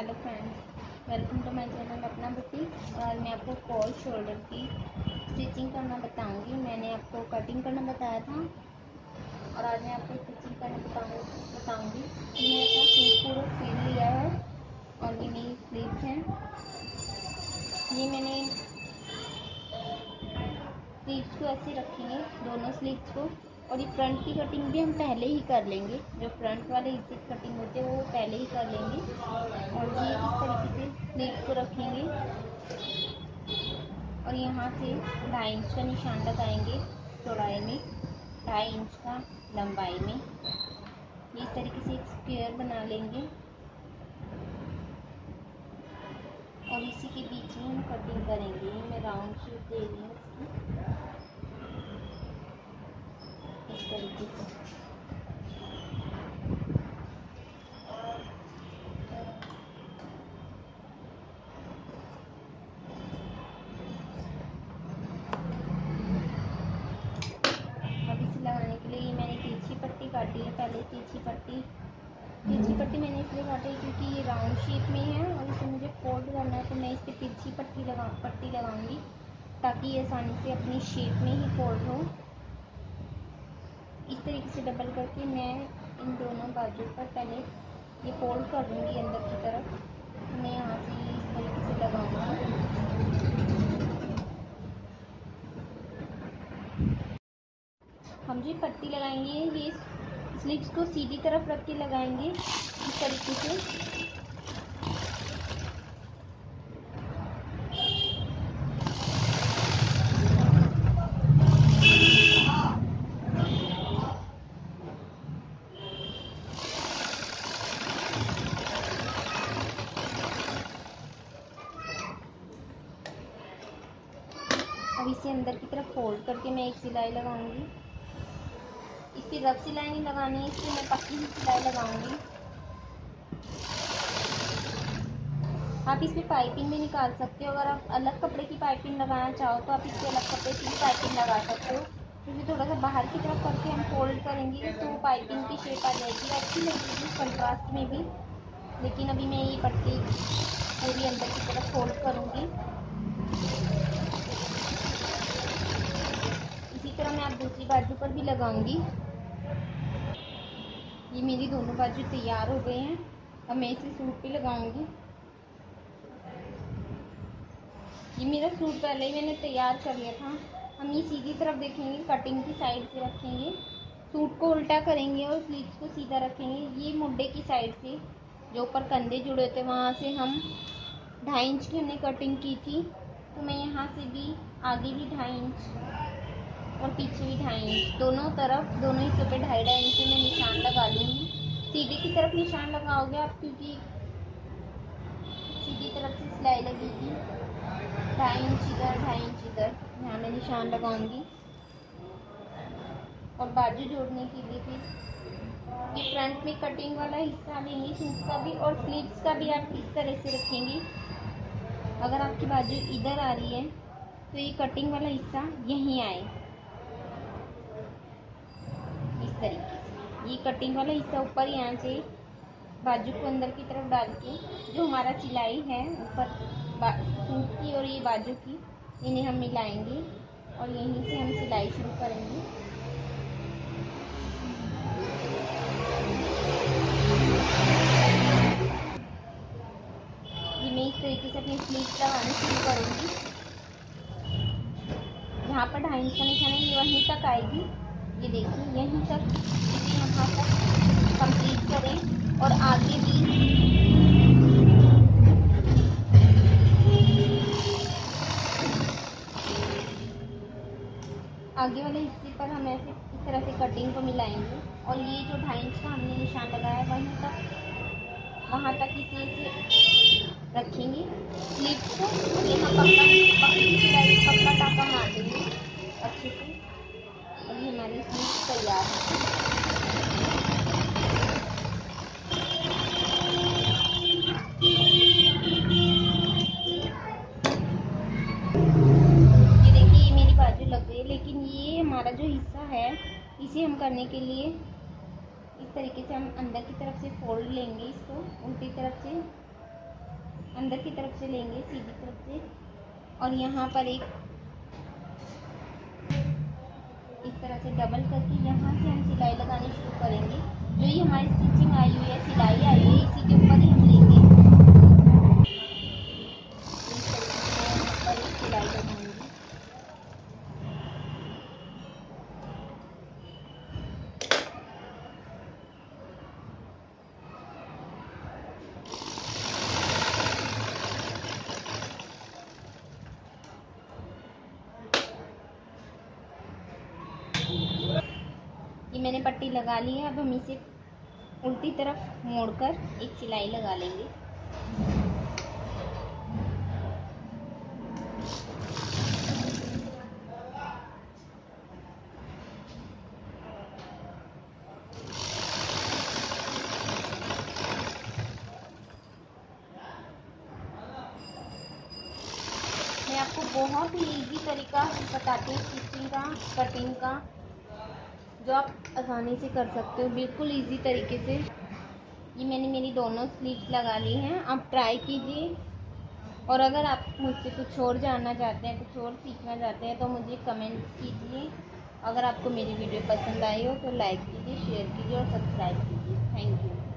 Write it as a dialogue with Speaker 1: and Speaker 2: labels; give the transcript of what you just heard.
Speaker 1: Hello friends, welcome to my channel अपना boutique. और आज मैं आपको कॉल शोल्डर की स्टिचिंग करना बताऊंगी। मैंने आपको कटिंग करना बताया था और आज मैं आपको स्टिचिंग करना बताऊंगी। मैंने अपना सूट पूरा सील लिया है और ये मेरी स्लीव्स हैं। ये मैंने स्लीव्स को ऐसे रखेंगे, दोनों स्लीव्स को। और ये फ्रंट की कटिंग भी हम पहले ही कर लेंगे, जो फ्रंट वाले हिस्से की कटिंग होती है वो पहले ही कर लेंगे। और ये इस तरीके से स्लीव्स को रखेंगे और यहाँ से 2.5 इंच का निशान लगाएंगे चौड़ाई में, 2.5 इंच का लंबाई में। ये इस तरीके से एक स्क्वायर बना लेंगे और इसी के बीच में हम कटिंग करेंगे। ये मैं राउंड शेप दे रही हूँ इसकी, इस तरीके से। अब इसे लगाने के लिए ये मैंने तिरछी पट्टी काटी है। पहले तिरछी पट्टी मैंने इसलिए काटी है क्योंकि ये राउंड शेप में है और इसे मुझे फोल्ड करना है, तो मैं इस पर तिरछी पट्टी लगाऊंगी ताकि ये आसानी से अपनी शेप में ही फोल्ड हो। इस तरीके से डबल करके मैं इन दोनों बाजू पर पहले ये फोल्ड कर दूंगी अंदर की तरफ। तो मैं यहाँ से ये इस तरीके से लगाऊंगी। हम जो पट्टी लगाएंगे ये स्लीव्स को सीधी तरफ रख के लगाएंगे इस तरीके से। अब इसे अंदर की तरफ फोल्ड करके मैं एक सिलाई लगाऊंगी। इस पर रफ सिलाई नहीं लगानी है, इसलिए मैं पक्की ही सिलाई लगाऊंगी। आप इस पर पाइपिंग भी निकाल सकते हो। अगर आप अलग कपड़े की पाइपिंग लगाना चाहो तो आप इस पर अलग कपड़े की भी पाइपिंग लगा सकते हो, क्योंकि थोड़ा सा बाहर की तरफ करके हम फोल्ड करेंगे तो पाइपिंग की शेप आ जाएगी, अच्छी लगेगी कंट्रास्ट में भी। लेकिन अभी मैं ये पट्टी पूरी अंदर की तरफ फोल्ड करूँगी। इसी तरह मैं आप दूसरी बाजू पर भी लगाऊंगी। ये मेरी दोनों बाजू तैयार हो गए हैं। अब मैं इसे सूट पे लगाऊंगी। ये मेरा सूट पहले ही मैंने तैयार कर लिया था। हम ये सीधी तरफ देखेंगे, कटिंग की साइड से रखेंगे, सूट को उल्टा करेंगे और स्लीव्स को सीधा रखेंगे। ये मुड्ढे की साइड से जो ऊपर कंधे जुड़े थे वहाँ से हम 2.5 इंच की हमने कटिंग की थी, तो मैं यहाँ से भी आगे भी 2.5 इंच और पीछे भी 2.5 इंच, दोनों तरफ दोनों हिस्सों पे 2.5 इंच में निशान लगा लूँगी। सीधे की तरफ निशान लगाओगे आप, क्योंकि सीधी तरफ से सिलाई लगेगी। 2.5 इंच इधर, 2.5 इंच इधर, यहाँ मैं निशान लगाऊंगी। और बाजू जोड़ने के लिए फिर ये फ्रंट में कटिंग वाला हिस्सा लेंगे सूट का भी, और स्लीव्स का भी आप इस तरह से रखेंगे। अगर आपकी बाजू इधर आ रही है तो ये कटिंग वाला हिस्सा यहीं आए, इस तरीके से। ये कटिंग वाला हिस्सा ऊपर यहाँ से बाजू को अंदर की तरफ डाल के जो हमारा सिलाई है ऊपर सूट की और ये बाजू की, इन्हें हम मिलाएंगे और यहीं से हम सिलाई शुरू करेंगे। ये मैं इस तरीके से अपनी स्लीव्स लगानी शुरू करूँगी। जहाँ पर 2.5 इंच का निशान है ये वहीं तक आएगी। ये देखिए यहीं तक, इसे यहाँ तक कंप्लीट करें। और आगे भी आगे वाले हिस्से पर हम ऐसे इस तरह से कटिंग को मिलाएंगे और ये जो 2.5 इंच का हमने निशान लगाया वहीं तक, वहाँ तक इसे रखेंगे स्लीव्स को। और यहाँ पक्की सिलाई, पक्का टाका मार देंगे अच्छे से। और ये हमारी स्लीव्स तैयार है। ये देखिए ये मेरी बाजू लग गई, लेकिन ये हमारा जो हिस्सा है इसे हम करने के लिए इस तरीके से हम अंदर की तरफ से फोल्ड लेंगे, इसको उल्टी तरफ से अंदर की तरफ से लेंगे, सीधी तरफ से, और यहाँ पर एक इस तरह से डबल करके यहाँ से हम सिलाई लगानी शुरू करेंगे। जो ये हमारी स्टिचिंग आई हुई है, सिलाई आई हुई है, इसी के ऊपर ही हम लेंगे। इस तरीके से मैं यहाँ पर एक सिलाई लगाऊंगी। ये मैंने पट्टी लगा ली है। अब हम इसे उल्टी तरफ मोड़कर एक सिलाई लगा लेंगे। मैं आपको बहुत ही इजी तरीका बताती हूँ स्टिचिंग का, कटिंग का, जो आप आसानी से कर सकते हो, बिल्कुल इजी तरीके से। ये मैंने मेरी दोनों स्लीव्स लगा ली हैं। आप ट्राई कीजिए, और अगर आप मुझसे कुछ और जानना चाहते हैं, कुछ और सीखना चाहते हैं, तो मुझे कमेंट कीजिए। अगर आपको मेरी वीडियो पसंद आई हो तो लाइक कीजिए, शेयर कीजिए और सब्सक्राइब कीजिए। Thank you.